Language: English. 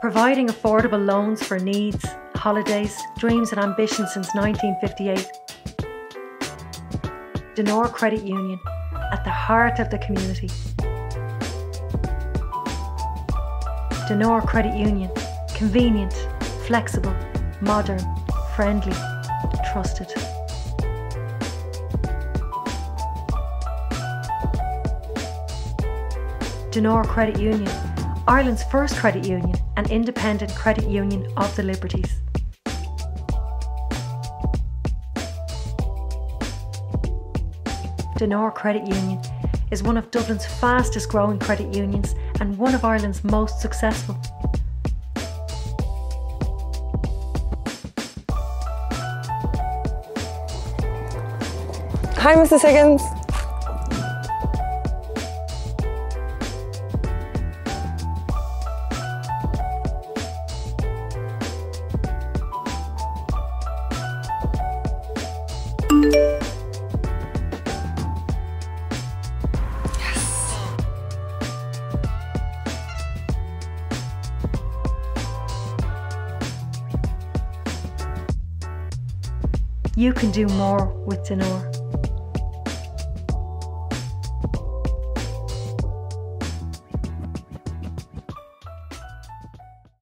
providing affordable loans for needs, holidays, dreams and ambitions since 1958. Donore Credit Union, at the heart of the community. Donore Credit Union, convenient, flexible, modern, friendly, trusted. Donore Credit Union, Ireland's first credit union and independent credit union of the Liberties. Donore Credit Union is one of Dublin's fastest growing credit unions and one of Ireland's most successful. Hi, Mrs. Higgins. You can do more with Donore.